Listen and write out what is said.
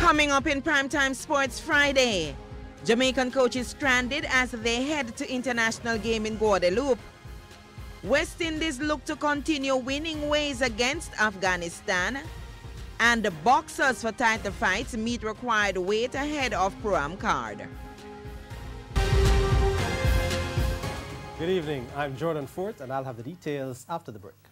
Coming up in Primetime Sports Friday, Jamaican coaches stranded as they head to international game in Guadeloupe. West Indies look to continue winning ways against Afghanistan. And the boxers for title fights meet required weight ahead of Pro-Am card. Good evening, I'm Jordan Fort and I'll have the details after the break.